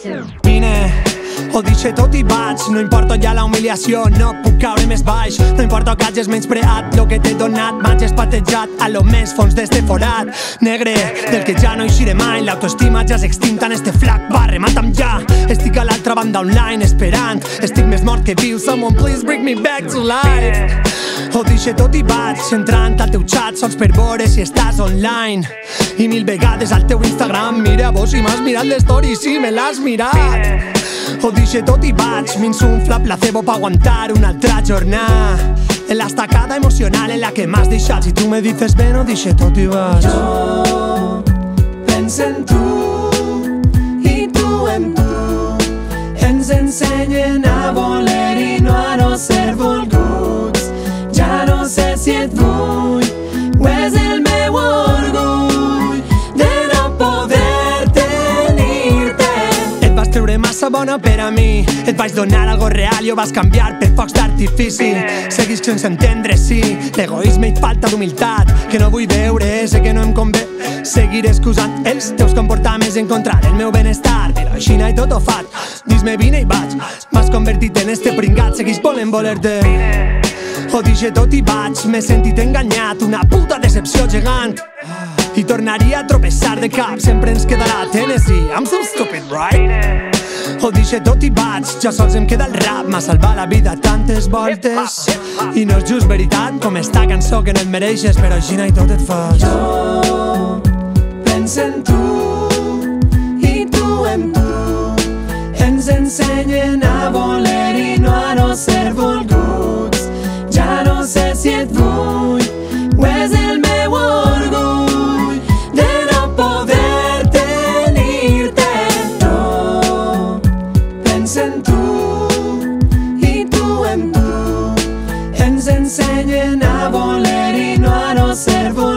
Vine, ho dice tot i vaig. No importa ja la humiliació, no puc caure més baix. No importa que hagis menyspreat lo que t'he donat. M'hagis patejat a lo més fons d'este forat negre, del que ja no eixiré mai. L'autoestima ja és extinta en este flac barre. Mata'm ja, estic a l'altra banda online esperant. Estic més mort que viu, someone please bring me back to life. Ho dice tot i vaig, entrant al teu xat sols per veure si estàs online. I 1000 vegades al teu Instagram, mira vos si m'has mirat l'story, si me l'has mirat. Ho dice tot i vaig, m'insufla placebo pa aguantar una altra jornada. En la estacada emocional en la que m'has deixat. Si tu me dices ven, ho dice tot i vaig. Jo penso en tu i tu en tu. Ens ensenyen a voler i no a no ser volguts. Ja no sé si et vull o és el meu orgull de no poder tenir-te. Et vas treure massa bona per a mi. Et vaig donar algo real i ho vas canviar per focs d'artifici. Seguis sense entendre, sí, l'egoisme i falta d'humilitat que no vull veure, sé que no em convé seguir excusant els teus comportaments en contra del meu benestar. Però així i tot ho faig, dis-me vine i vaig. M'has convertit en este pringat, seguís volent voler-te. Ho dice tot i vaig, m'he sentit enganyat, una puta decepció gegant. I tornaria a tropeçar de cap, sempre ens quedarà Tennessee. I'm so stupid, right? Ho dice tot i vaig, ja sols em queda el rap. M'ha salvat la vida tantes voltes i no és just veritat com esta cançó que no et mereixes, però així i tot et fas. Jo penso en tu i tu en tu. Ens ensenyen a voler i no a no ser volguts. Ja no sé si et vull o és el meu orgull de no poder tenir-te. Jo penso en tu i tu en tu. Ens ensenyen a voler i no a no ser volguts.